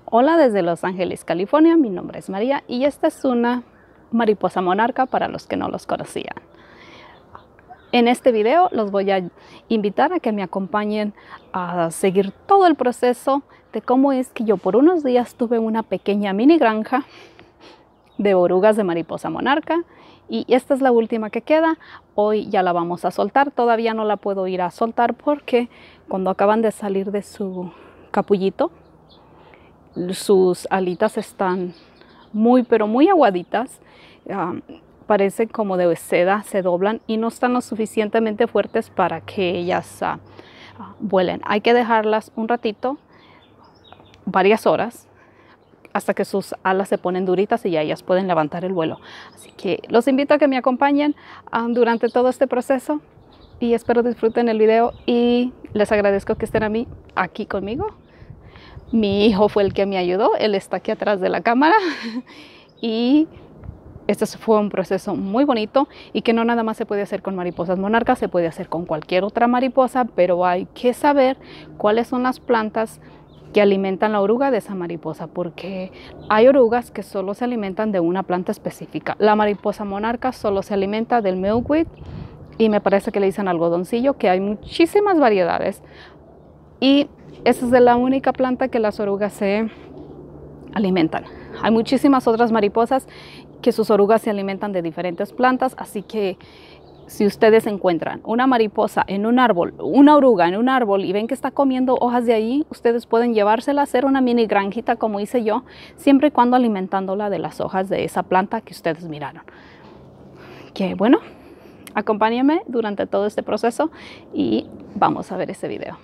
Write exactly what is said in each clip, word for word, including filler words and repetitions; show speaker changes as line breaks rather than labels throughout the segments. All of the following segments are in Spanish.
Hola desde Los Ángeles, California, mi nombre es María y esta es una mariposa monarca para los que no los conocían. En este video los voy a invitar a que me acompañen a seguir todo el proceso de cómo es que yo por unos días tuve una pequeña mini granja de orugas de mariposa monarca y esta es la última que queda. Hoy ya la vamos a soltar, todavía no la puedo ir a soltar porque cuando acaban de salir de su capullito, sus alitas están muy pero muy aguaditas, um, parecen como de seda, se doblan y no están lo suficientemente fuertes para que ellas uh, uh, vuelen. Hay que dejarlas un ratito, varias horas, hasta que sus alas se ponen duritas y ya ellas pueden levantar el vuelo. Así que los invito a que me acompañen uh, durante todo este proceso y espero disfruten el video y les agradezco que estén a mí, aquí conmigo. Mi hijo fue el que me ayudó, él está aquí atrás de la cámara y este fue un proceso muy bonito y que no nada más se puede hacer con mariposas monarcas, se puede hacer con cualquier otra mariposa, pero hay que saber cuáles son las plantas que alimentan la oruga de esa mariposa, porque hay orugas que solo se alimentan de una planta específica. La mariposa monarca solo se alimenta del milkweed y me parece que le dicen algodoncillo, que hay muchísimas variedades y esa es de la única planta que las orugas se alimentan. Hay muchísimas otras mariposas que sus orugas se alimentan de diferentes plantas, así que si ustedes encuentran una mariposa en un árbol, una oruga en un árbol y ven que está comiendo hojas de ahí, ustedes pueden llevársela a hacer una mini granjita como hice yo, siempre y cuando alimentándola de las hojas de esa planta que ustedes miraron. Que bueno, acompáñenme durante todo este proceso y vamos a ver ese video.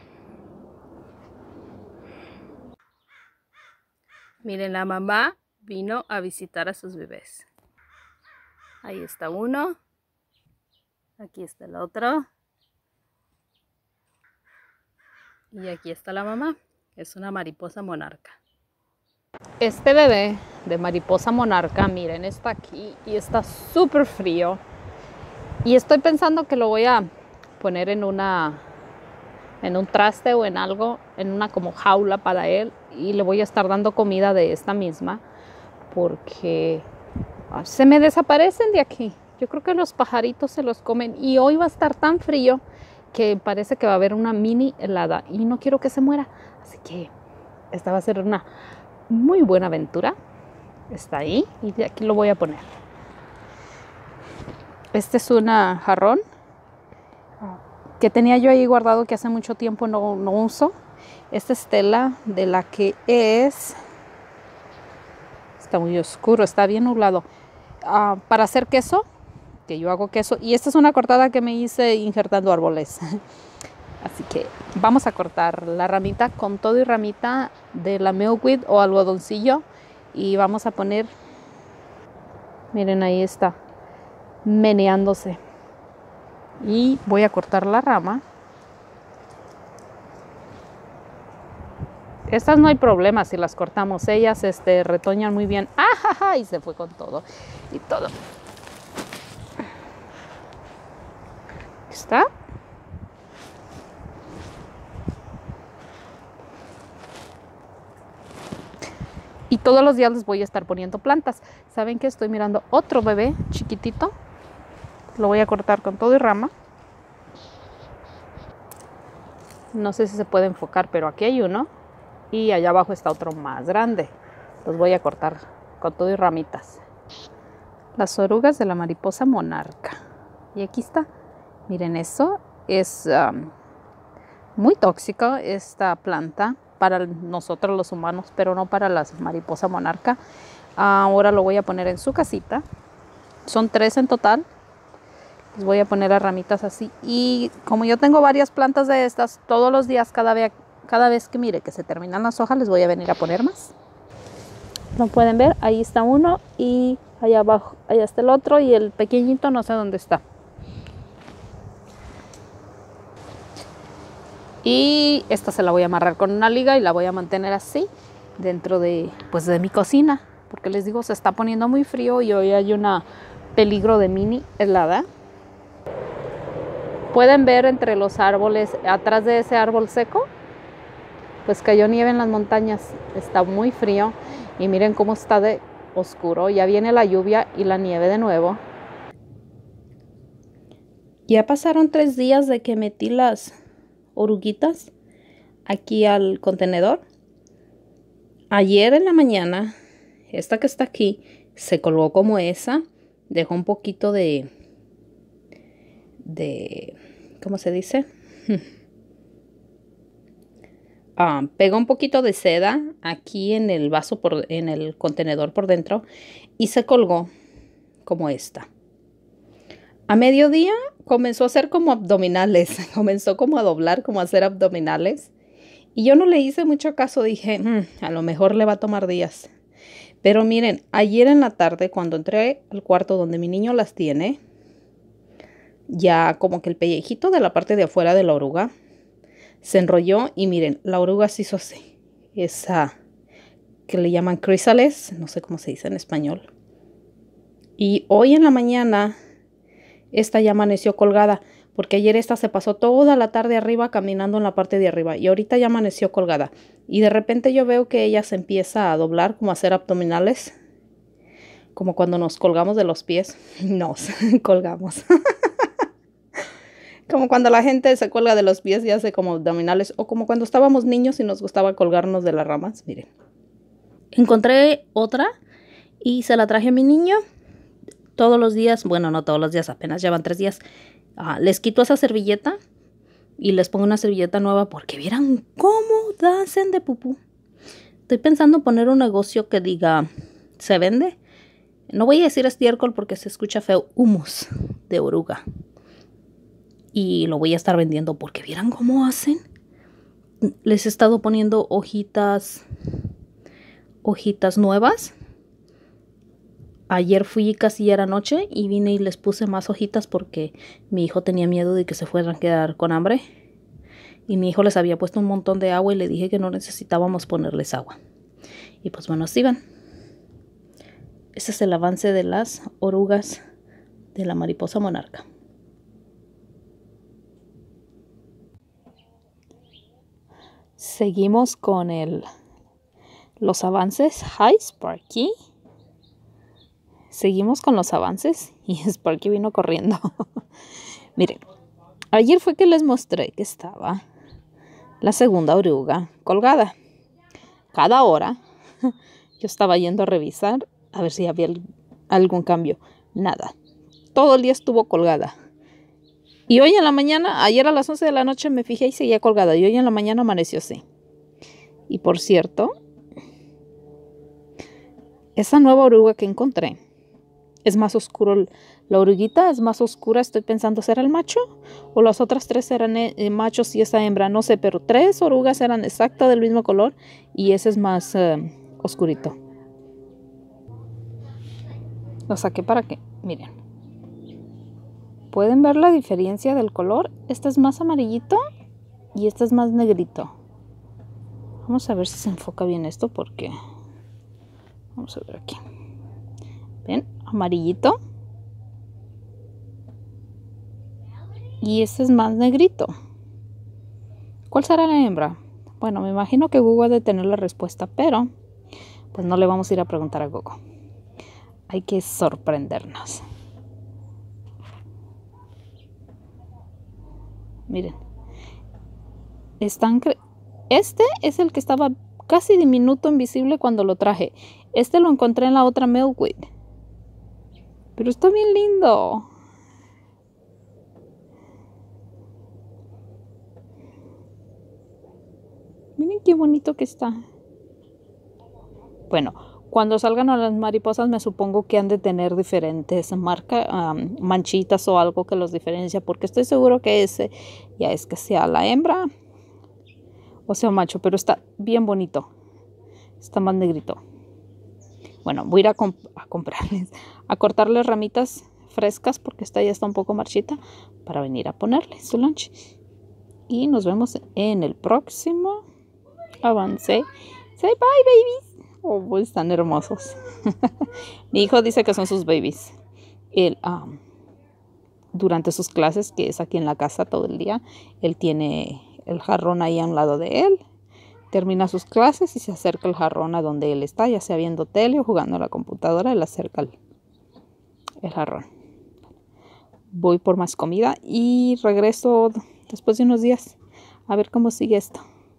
Miren, la mamá vino a visitar a sus bebés. Ahí está uno. Aquí está el otro. Y aquí está la mamá. Es una mariposa monarca. Este bebé de mariposa monarca, miren, está aquí y está súper frío. Y estoy pensando que lo voy a poner en una... en un traste o en algo, en una como jaula para él, y le voy a estar dando comida de esta misma porque se me desaparecen de aquí. Yo creo que los pajaritos se los comen y hoy va a estar tan frío que parece que va a haber una mini helada y no quiero que se muera, así que esta va a ser una muy buena aventura. Está ahí y de aquí lo voy a poner. Este es un jarrón que tenía yo ahí guardado que hace mucho tiempo no, no uso. Esta es tela de la que es, está muy oscuro, está bien nublado, uh, para hacer queso, que yo hago queso, y esta es una cortada que me hice injertando árboles. Así que vamos a cortar la ramita con todo y ramita de la milkweed o algodoncillo y vamos a poner, miren, ahí está meneándose. Y voy a cortar la rama. Estas no hay problema si las cortamos, ellas este, retoñan muy bien. ¡Ah, y se fue con todo y todo! ¿Está? Y todos los días les voy a estar poniendo plantas. ¿Saben qué? Estoy mirando otro bebé chiquitito. Lo voy a cortar con todo y rama. No sé si se puede enfocar, pero aquí hay uno. Y allá abajo está otro más grande. Los voy a cortar con todo y ramitas. Las orugas de la mariposa monarca. Y aquí está. Miren, eso es um, muy tóxico, esta planta, para nosotros los humanos, pero no para las mariposa monarca. Ahora lo voy a poner en su casita. Son tres en total. Les voy a poner las ramitas así y como yo tengo varias plantas de estas, todos los días, cada vez, cada vez que mire que se terminan las hojas, les voy a venir a poner más. Lo pueden ver, ahí está uno y allá abajo, allá está el otro y el pequeñito no sé dónde está. Y esta se la voy a amarrar con una liga y la voy a mantener así dentro de, pues, de mi cocina, porque les digo, se está poniendo muy frío y hoy hay un peligro de mini helada. Pueden ver entre los árboles, atrás de ese árbol seco, pues cayó nieve en las montañas. Está muy frío y miren cómo está de oscuro. Ya viene la lluvia y la nieve de nuevo. Ya pasaron tres días de que metí las oruguitas aquí al contenedor. Ayer en la mañana, esta que está aquí se colgó como esa. Dejó un poquito de, de, ¿cómo se dice? Uh, pegó un poquito de seda aquí en el vaso, por, en el contenedor por dentro, y se colgó como esta. A mediodía comenzó a hacer como abdominales, comenzó como a doblar, como a hacer abdominales. Y yo no le hice mucho caso, dije, mmm, a lo mejor le va a tomar días. Pero miren, ayer en la tarde cuando entré al cuarto donde mi niño las tiene, ya como que el pellejito de la parte de afuera de la oruga se enrolló y miren, la oruga se hizo así. Esa que le llaman crisales, no sé cómo se dice en español. Y hoy en la mañana esta ya amaneció colgada, porque ayer esta se pasó toda la tarde arriba caminando en la parte de arriba y ahorita ya amaneció colgada. Y de repente yo veo que ella se empieza a doblar, como a hacer abdominales, como cuando nos colgamos de los pies. Nos colgamos. Como cuando la gente se cuelga de los pies y hace como abdominales, o como cuando estábamos niños y nos gustaba colgarnos de las ramas. Miren, encontré otra y se la traje a mi niño. Todos los días, bueno, no todos los días, apenas llevan tres días, uh, les quito esa servilleta y les pongo una servilleta nueva porque vieran cómo hacen de pupú. Estoy pensando poner un negocio que diga, ¿se vende? No voy a decir estiércol porque se escucha feo, humus de oruga. Y lo voy a estar vendiendo porque vieran cómo hacen. Les he estado poniendo hojitas, hojitas nuevas. Ayer fui casi ya era noche y vine y les puse más hojitas porque mi hijo tenía miedo de que se fueran a quedar con hambre. Y mi hijo les había puesto un montón de agua y le dije que no necesitábamos ponerles agua. Y pues bueno, así van. Este es el avance de las orugas de la mariposa monarca. Seguimos con el, los avances. Hi, Sparky. Seguimos con los avances y Sparky vino corriendo. Miren, ayer fue que les mostré que estaba la segunda oruga colgada. Cada hora yo estaba yendo a revisar a ver si había algún cambio. Nada. Todo el día estuvo colgada. Y hoy en la mañana, ayer a las once de la noche me fijé y seguía colgada. Y hoy en la mañana amaneció así. Y por cierto, esa nueva oruga que encontré es más oscuro. La oruguita es más oscura. Estoy pensando, ¿será el macho? O las otras tres eran eh, machos y esa hembra. No sé, pero tres orugas eran exactas del mismo color. Y ese es más eh, oscurito. Lo saqué para que, miren. ¿Pueden ver la diferencia del color? Este es más amarillito y este es más negrito. Vamos a ver si se enfoca bien esto porque... Vamos a ver aquí. ¿Ven? Amarillito. Y este es más negrito. ¿Cuál será la hembra? Bueno, me imagino que Google ha de tener la respuesta, pero pues no le vamos a ir a preguntar a Google. Hay que sorprendernos. Miren. Están cre- este es el que estaba casi diminuto, invisible cuando lo traje. Este lo encontré en la otra milkweed. Pero está bien lindo. Miren qué bonito que está. Bueno, cuando salgan a las mariposas me supongo que han de tener diferentes marcas, um, manchitas o algo que los diferencia. Porque estoy seguro que ese ya es que sea la hembra o sea macho. Pero está bien bonito. Está más negrito. Bueno, voy a ir a, comp a comprarles, a cortarles ramitas frescas porque esta ya está un poco marchita para venir a ponerle su lunch. Y nos vemos en el próximo avance. Say bye, babies. Oh, están hermosos. Mi hijo dice que son sus babies. Él, um, durante sus clases, que es aquí en la casa todo el día, él tiene el jarrón ahí a un lado de él. termina sus clases y se acerca el jarrón a donde él está, ya sea viendo tele o jugando a la computadora, él acerca el, el jarrón. Voy por más comida y regreso después de unos días a ver cómo sigue esto.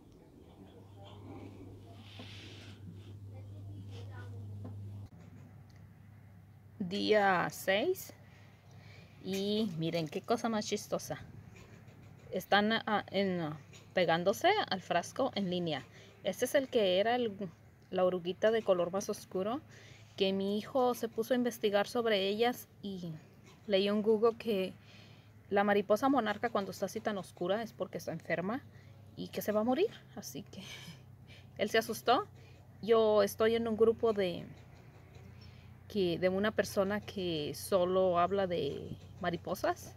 Día seis y miren qué cosa más chistosa. Están uh, en, uh, pegándose al frasco en línea. Este es el que era el, la oruguita de color más oscuro, que mi hijo se puso a investigar sobre ellas y leyó en Google que la mariposa monarca cuando está así tan oscura es porque está enferma y que se va a morir. Así que él se asustó. Yo estoy en un grupo de, que, de una persona que solo habla de mariposas.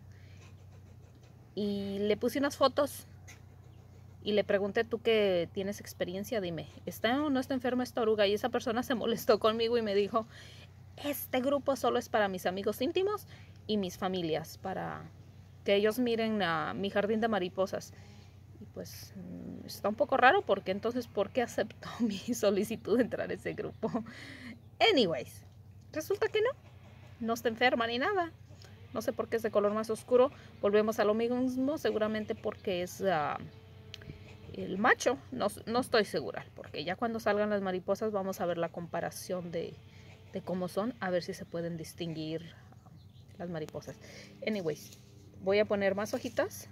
Y le puse unas fotos y le pregunté, tú que tienes experiencia, dime, ¿está o no está enferma esta oruga? Y esa persona se molestó conmigo y me dijo, este grupo solo es para mis amigos íntimos y mis familias, para que ellos miren a mi jardín de mariposas. Y pues está un poco raro porque entonces, ¿por qué aceptó mi solicitud de entrar a ese grupo? Anyways, resulta que no, no está enferma ni nada. No sé por qué es de color más oscuro. Volvemos a lo mismo, seguramente porque es uh, el macho. No, no estoy segura, porque ya cuando salgan las mariposas vamos a ver la comparación de, de cómo son, a ver si se pueden distinguir uh, las mariposas. Anyways, voy a poner más hojitas.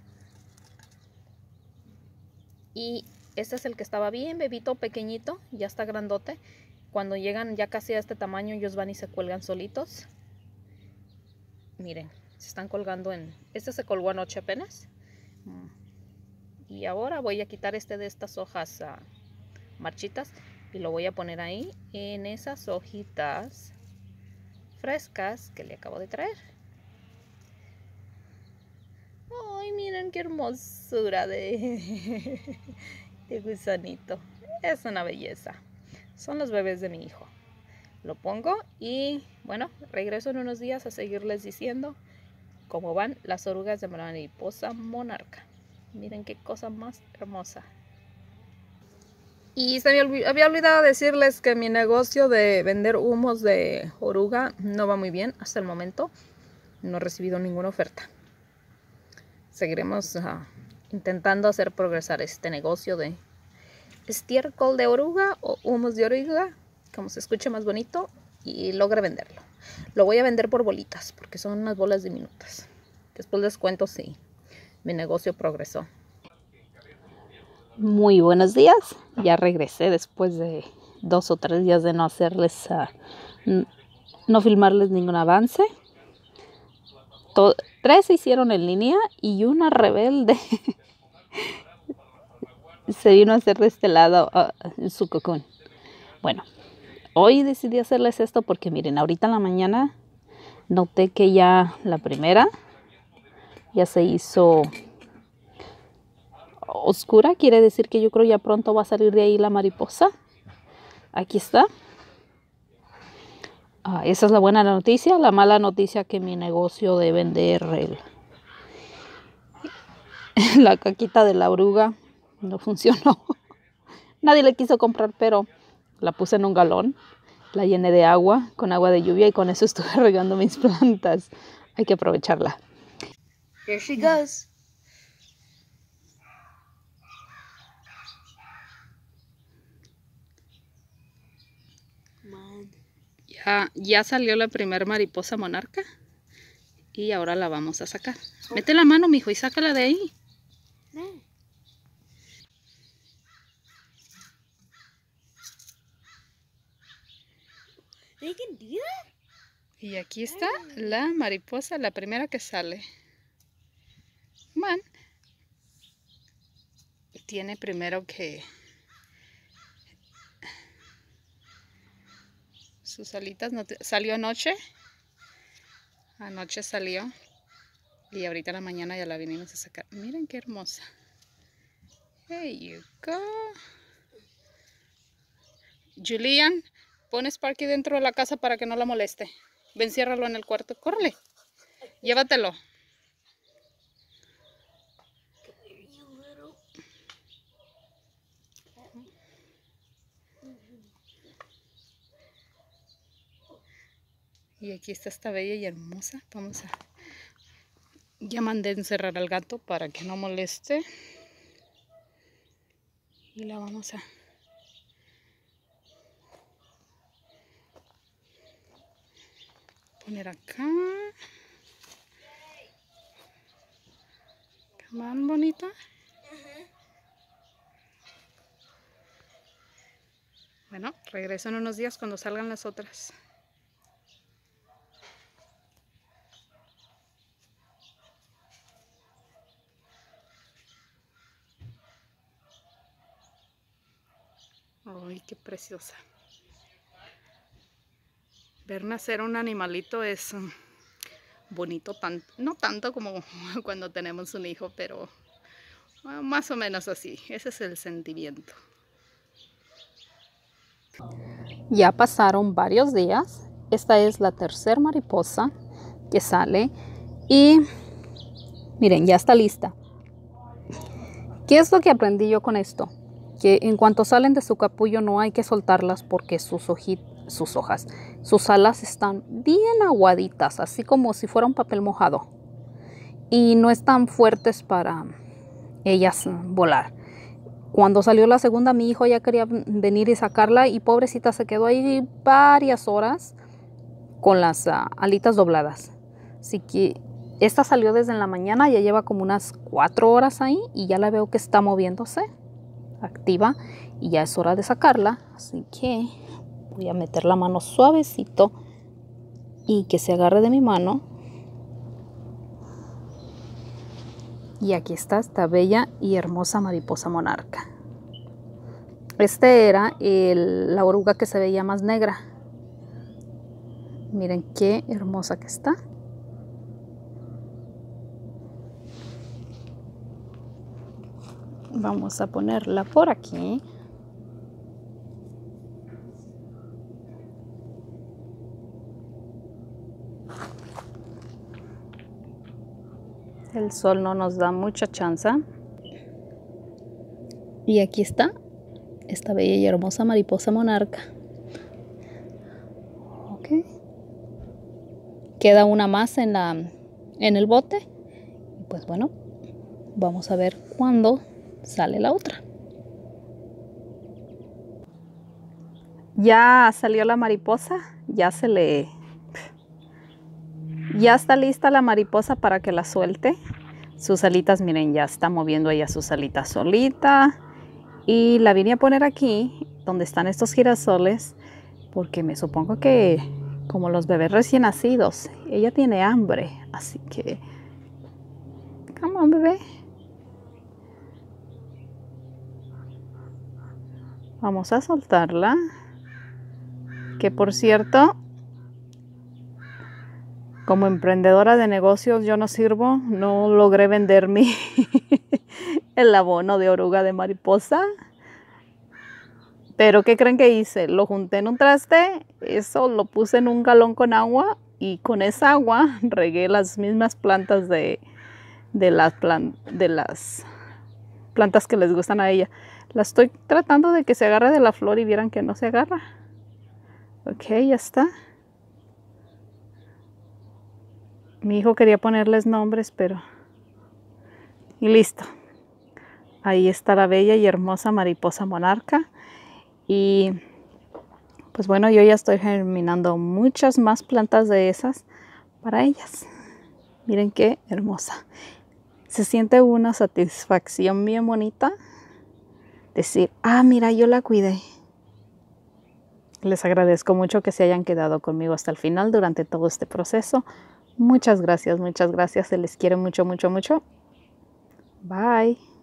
Y este es el que estaba bien bebito, pequeñito, ya está grandote. Cuando llegan ya casi a este tamaño, ellos van y se cuelgan solitos. Miren, se están colgando en... Este se colgó anoche apenas. Y ahora voy a quitar este de estas hojas uh, marchitas y lo voy a poner ahí en esas hojitas frescas que le acabo de traer. Ay, miren qué hermosura de, de gusanito. Es una belleza. Son los bebés de mi hijo. Lo pongo y bueno, regreso en unos días a seguirles diciendo cómo van las orugas de mariposa monarca. Miren qué cosa más hermosa. Y se me había olvidado decirles que mi negocio de vender humos de oruga no va muy bien hasta el momento. No he recibido ninguna oferta. Seguiremos uh, intentando hacer progresar este negocio de estiércol de oruga o humos de oruga, como se escuche más bonito, y logre venderlo. Lo voy a vender por bolitas porque son unas bolas diminutas. Después les cuento si mi negocio progresó. Muy buenos días. Ya regresé después de dos o tres días de no hacerles, uh, no filmarles ningún avance. Todo, tres se hicieron en línea y una rebelde se vino a hacer de este lado uh, su cocoon. Bueno, hoy decidí hacerles esto porque miren, ahorita en la mañana noté que ya la primera ya se hizo oscura. Quiere decir que yo creo ya pronto va a salir de ahí la mariposa. Aquí está. Uh, esa es la buena noticia. La mala noticia que mi negocio de vender el, la caquita de la oruga no funcionó. Nadie le quiso comprar, pero la puse en un galón. La llené de agua, con agua de lluvia, y con eso estuve regando mis plantas. Hay que aprovecharla.
Here she goes.
Ya, ya salió la primera mariposa monarca y ahora la vamos a sacar. Mete la mano, mijo, y sácala de ahí.
No. They can do that?
Y aquí está la mariposa, la primera que sale. Man, tiene primero que sus alitas. No te... Salió anoche. Anoche salió. Y ahorita en la mañana ya la vinimos a sacar. Miren qué hermosa. There you go. Julian, pon Sparky dentro de la casa para que no la moleste. Ven, ciérralo en el cuarto. Córrele. Llévatelo. Y aquí está esta bella y hermosa. Vamos a... Ya mandé encerrar al gato para que no moleste. Y la vamos a... poner acá. Come on, bonita. Bueno, regreso en unos días cuando salgan las otras. Ay, qué preciosa. Ver nacer un animalito es um, bonito, tan, no tanto como cuando tenemos un hijo, pero uh, más o menos así. Ese es el sentimiento. Ya pasaron varios días. Esta es la tercera mariposa que sale. Y miren, ya está lista. ¿Qué es lo que aprendí yo con esto? Que en cuanto salen de su capullo no hay que soltarlas porque sus, sus hojas, sus alas están bien aguaditas, así como si fuera un papel mojado. Y no están fuertes para ellas volar. Cuando salió la segunda, mi hijo ya quería venir y sacarla y pobrecita se quedó ahí varias horas con las uh, alitas dobladas. Así que esta salió desde la mañana, ya lleva como unas cuatro horas ahí y ya la veo que está moviéndose, activa, y ya es hora de sacarla. Así que voy a meter la mano suavecito y que se agarre de mi mano. Y aquí está esta bella y hermosa mariposa monarca. Este era el, la oruga que se veía más negra. Miren qué hermosa que está. Vamos a ponerla por aquí. El sol no nos da mucha chance. Y aquí está esta bella y hermosa mariposa monarca. Ok. Queda una más en, la, en el bote. Pues bueno, vamos a ver cuándo sale la otra. Ya salió la mariposa. Ya se le... Ya está lista la mariposa para que la suelte. Sus alitas, miren, ya está moviendo ella sus alitas solita. Y la vine a poner aquí, donde están estos girasoles, porque me supongo que, como los bebés recién nacidos, ella tiene hambre. Así que, come on, bebé. Vamos a soltarla. Que por cierto, como emprendedora de negocios yo no sirvo, no logré vender mi el abono de oruga de mariposa. Pero ¿qué creen que hice? Lo junté en un traste, eso lo puse en un galón con agua y con esa agua regué las mismas plantas de, de, las, plan, de las plantas que les gustan a ella. La estoy tratando de que se agarre de la flor y vieran que no se agarra. Ok, ya está. Mi hijo quería ponerles nombres, pero... Y listo. Ahí está la bella y hermosa mariposa monarca. Y pues bueno, yo ya estoy germinando muchas más plantas de esas para ellas. Miren qué hermosa. Se siente una satisfacción bien bonita. Decir, ah, mira, yo la cuidé. Les agradezco mucho que se hayan quedado conmigo hasta el final durante todo este proceso. Muchas gracias, muchas gracias. Se les quiere mucho, mucho, mucho. Bye.